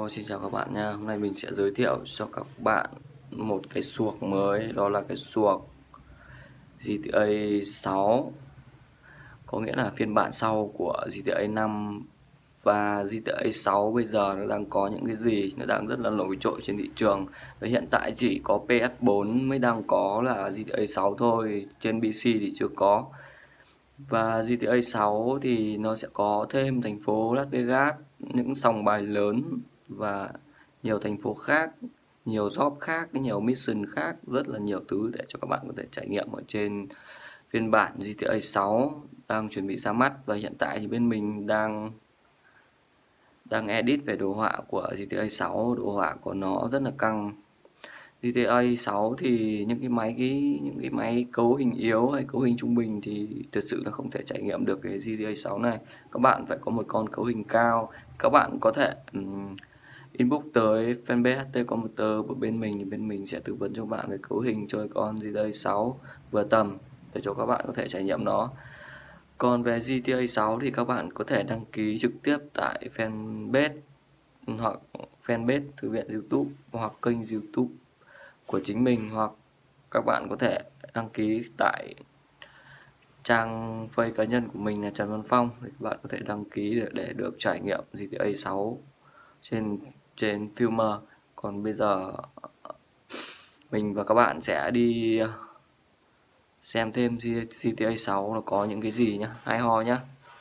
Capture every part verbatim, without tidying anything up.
Hello, xin chào các bạn nha. Hôm nay mình sẽ giới thiệu cho các bạn một cái suộc mới, đó là cái suộc giê tê a sáu. Có nghĩa là phiên bản sau của giê tê a năm. Và giê tê a sáu bây giờ nó đang có những cái gì, nó đang rất là nổi trội trên thị trường. Và hiện tại chỉ có pê ét bốn mới đang có là giê tê a sáu thôi, trên pê xê thì chưa có. Và giê tê a sáu thì nó sẽ có thêm thành phố Las Vegas, những sòng bài lớn và nhiều thành phố khác, nhiều job khác, nhiều mission khác, rất là nhiều thứ để cho các bạn có thể trải nghiệm ở trên phiên bản giê tê a sáu đang chuẩn bị ra mắt. Và hiện tại thì bên mình đang đang edit về đồ họa của giê tê a sáu. Đồ họa của nó rất là căng. giê tê a sáu thì những cái máy cái những cái máy cấu hình yếu hay cấu hình trung bình thì thật sự là không thể trải nghiệm được cái giê tê a sáu này. Các bạn phải có một con cấu hình cao. Các bạn có thể um, inbox tới fanpage hát tê Computer của bên mình, thì bên mình sẽ tư vấn cho bạn về cấu hình cho con giê tê a sáu vừa tầm để cho các bạn có thể trải nghiệm nó. Còn về giê tê a sáu thì các bạn có thể đăng ký trực tiếp tại fanpage hoặc fanpage Thư viện YouTube hoặc kênh YouTube của chính mình, hoặc các bạn có thể đăng ký tại trang Facebook cá nhân của mình là Trần Văn Phong, thì các bạn có thể đăng ký để, để được trải nghiệm giê tê a sáu trên trên Filmer. Còn bây giờ mình và các bạn sẽ đi xem thêm giê tê a sáu nó có những cái gì nhá, hay ho nhá.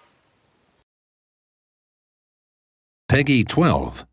Peggy twelve.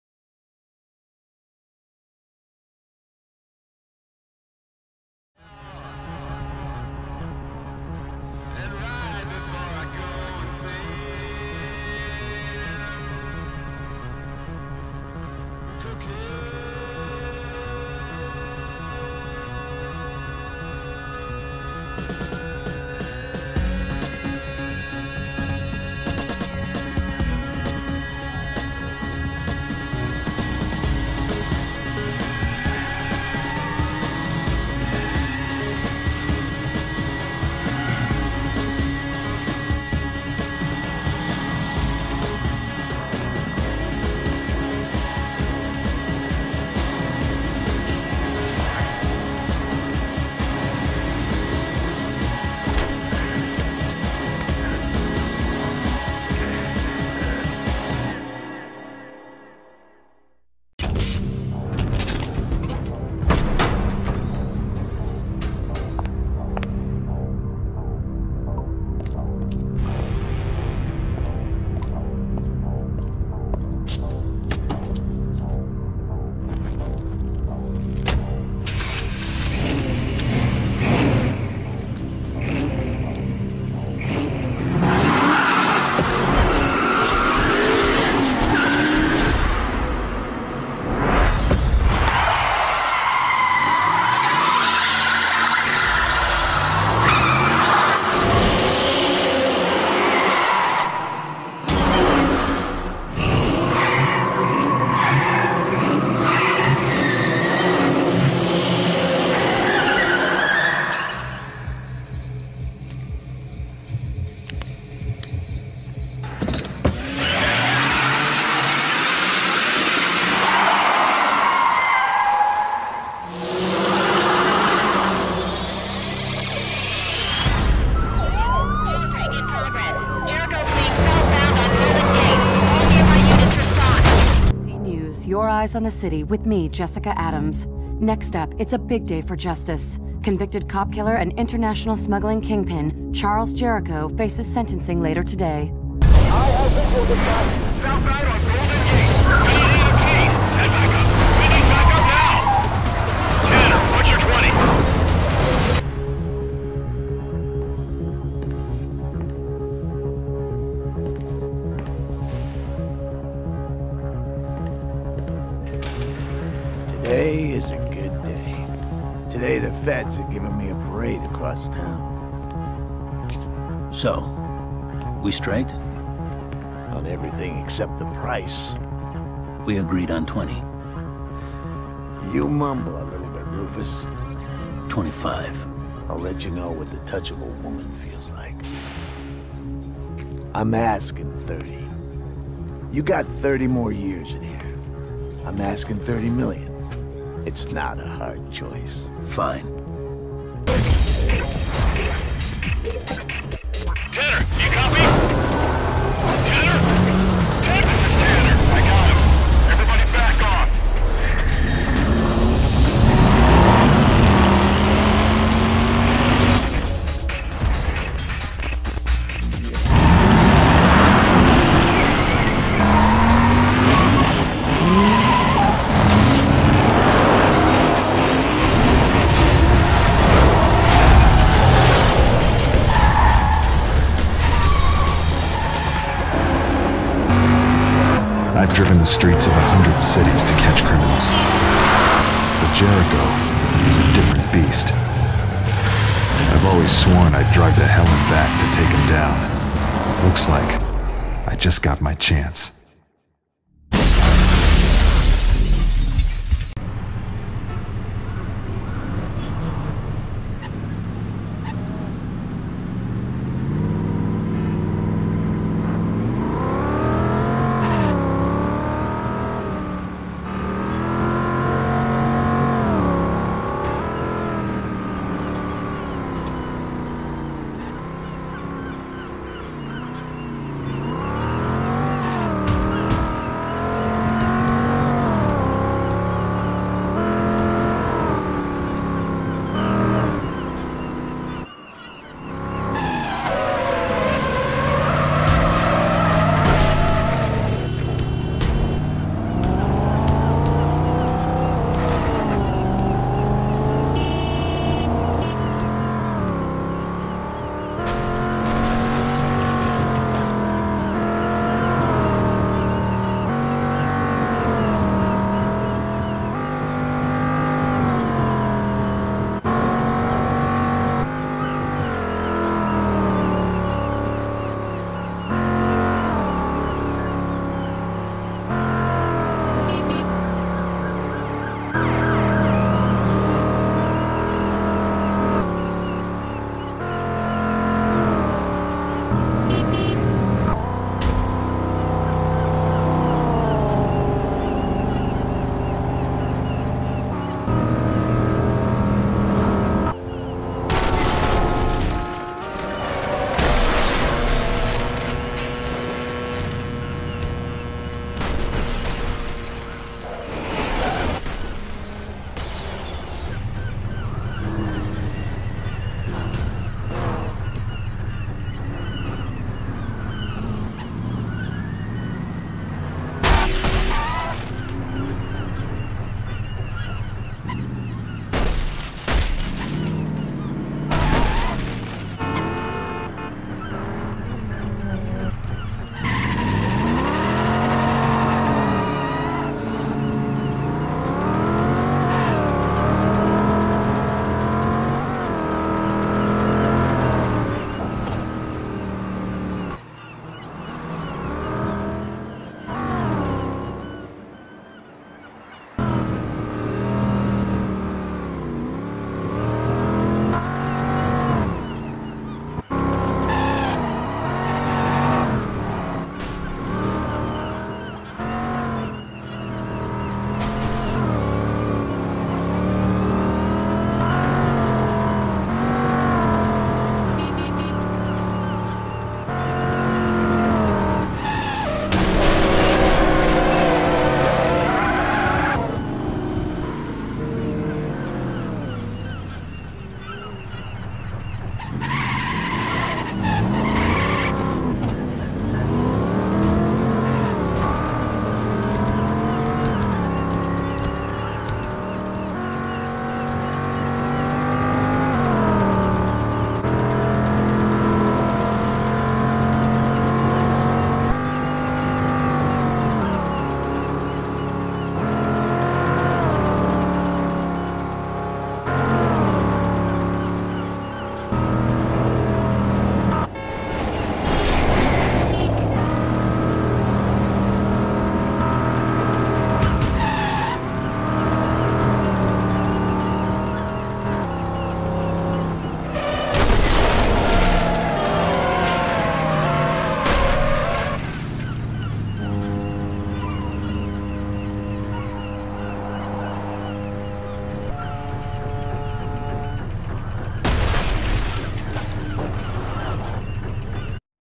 Your Eyes on the City with me, Jessica Adams. Next up, it's a big day for justice. Convicted cop killer and international smuggling kingpin, Charles Jericho, faces sentencing later today. I have visual dispatch. Southbound on Golden Gate. We need a keys. Head back up. We need backup now. Tanner, what's your twenty? Today is a good day. Today the feds are giving me a parade across town. So, we straight? On everything except the price. We agreed on twenty. You mumble a little bit, Rufus. twenty-five. I'll let you know what the touch of a woman feels like. I'm asking thirty. You got thirty more years in here. I'm asking thirty million. It's not a hard choice. Fine. Tanner, you copy? Tanner? Tanner, this is Tanner. I got him. Everybody back off. I've driven the streets of a hundred cities to catch criminals. But Jericho is a different beast. I've always sworn I'd drive to hell and back to take him down. Looks like I just got my chance.